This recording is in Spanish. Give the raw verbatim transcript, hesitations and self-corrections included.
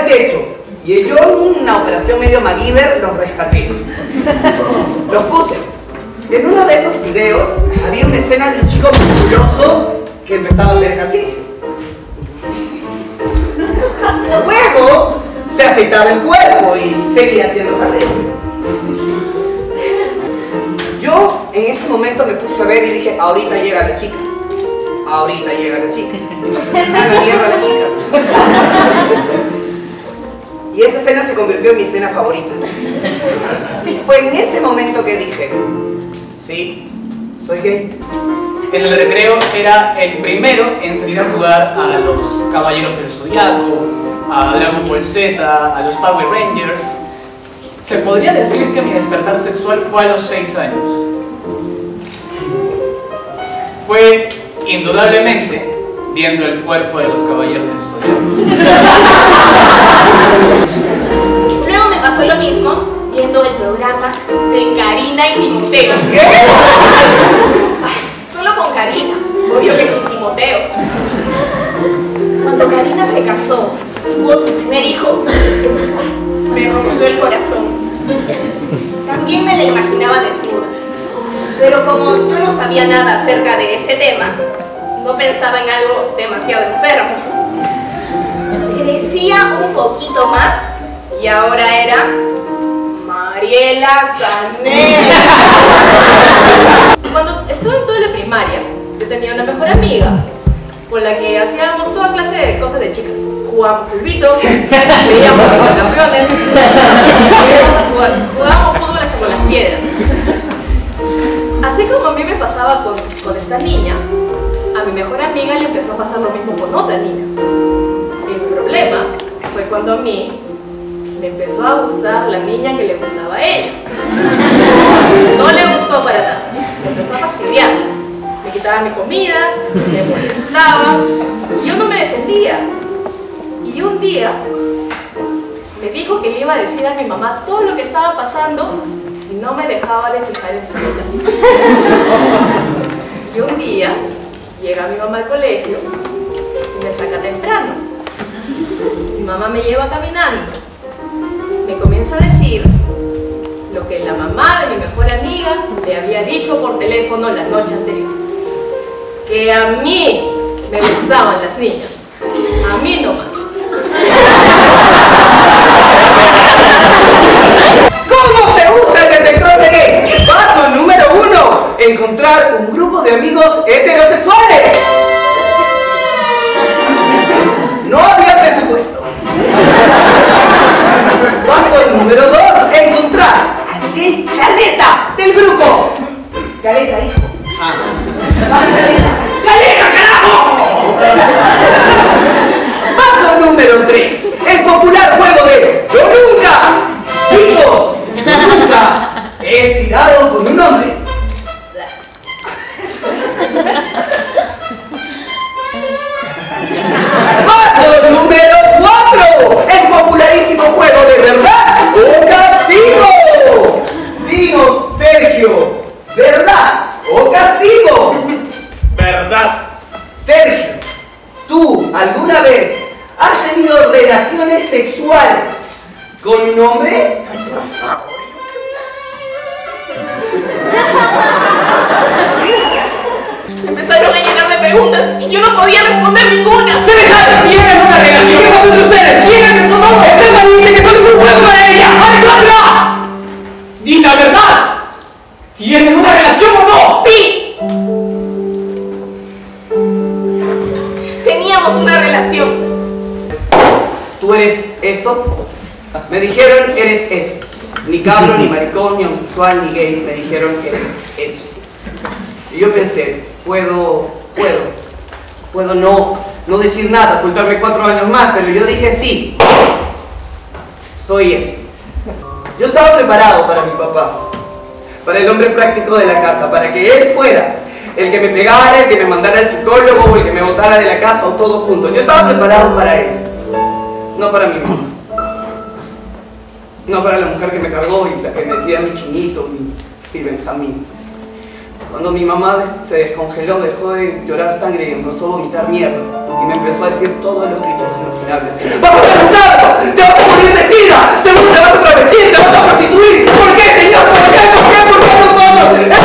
techo. Y yo en una operación medio MacGyver los rescaté. Los puse. En uno de esos videos había una escena de un chico musculoso que empezaba a hacer ejercicio. Luego se aceitaba el cuerpo y seguía haciendo ejercicio. Yo en ese momento me puse a ver y dije, ahorita llega la chica. Ahorita llega la chica. Ahorita llega la chica. Y esa escena se convirtió en mi escena favorita. Y fue en ese momento que dije, sí, soy gay. En el recreo era el primero en salir a jugar a los Caballeros del Zodiaco, a Dragon Ball Z, a los Power Rangers. Se podría decir que mi despertar sexual fue a los seis años. Fue, indudablemente, viendo el cuerpo de los Caballeros del Zodiaco. Luego me pasó lo mismo viendo el programa de Karina y Timoteo. ¿Qué? Solo con Karina, obvio que sin Timoteo. Cuando Karina se casó, tuvo su primer hijo, me rompió el corazón. También me la imaginaba desnuda, pero como yo no sabía nada acerca de ese tema, no pensaba en algo demasiado enfermo. Crecía un poquito más y ahora era Mariela Sané. Cuando estaba en toda la primaria, yo tenía una mejor amiga con la que hacíamos toda clase de cosas de chicas. Jugábamos fulbito, veíamos los campeones, jugar, jugábamos fútbol hasta con las piedras. Así como a mí me pasaba con, con esta niña, a mi mejor amiga le empezó a pasar lo mismo con otra niña. El problema fue cuando a mí me empezó a gustar la niña que le gustaba a ella. No le gustó para nada, me empezó a fastidiar. Me quitaba mi comida, me molestaba y yo no me defendía. Y un día me dijo que le iba a decir a mi mamá todo lo que estaba pasando si no me dejaba de fijar en su vida. Y un día llega mi mamá al colegio y me saca temprano. Mi mamá me lleva caminando. Me comienza a decir lo que la mamá de mi mejor amiga le había dicho por teléfono la noche anterior. Que a mí me gustaban las niñas. A mí nomás. ¿Cómo se usa el detector de gay? Paso número uno, encontrar un grupo de amigos heterosexuales. No había presupuesto. Paso número dos, encontrar al gay caleta del grupo. Caleta, hijo. Ah. Caleta. ¡Caleta, carajo! Paso número tres, el popular juego de yo nunca, digo, yo nunca he tirado con un hombre. Paso número cuatro, el popularísimo juego de verdad o castigo. Dinos, Sergio, ¿verdad o castigo? Verdad. Sergio, ¿tú alguna vez has tenido relaciones sexuales con un hombre? Empezaron a llenar de preguntas y yo no podía responder ninguna. ¡Se me sale! ¡Tienen una relación! ¿Qué pasa entre ustedes? ¡Tienen eso no! ¡Esteban dice que solo es un juego para ella! ¡Alejandra! ¡Di la verdad! ¿Tienen una relación o no? ¡Sí! Teníamos una relación. ¿Tú eres eso? Me dijeron eres eso. Ni cabro, ni maricón, ni homosexual, ni gay. Me dijeron eres eso. Y yo pensé, puedo, puedo, puedo no, no decir nada, ocultarme cuatro años más, pero yo dije sí. Soy eso. Yo estaba preparado para mi papá, para el hombre práctico de la casa, para que él fuera el que me pegara, el que me mandara al psicólogo o el que me botara de la casa o todo junto. Yo estaba preparado para él, no para mi mamá. No para la mujer que me cargó y la que me decía mi chinito, mi, mi Benjamín. Cuando mi mamá se descongeló, dejó de llorar sangre y empezó a vomitar mierda. Y me empezó a decir todos los clichés imaginables. ¡Vas a ser un tardo! ¡Te vas a morir de sida! ¡Seguro te vas a travestir! ¡Te vas a prostituir! ¿Por qué, señor? ¿Por qué? ¿Por qué? ¿Por qué nosotros?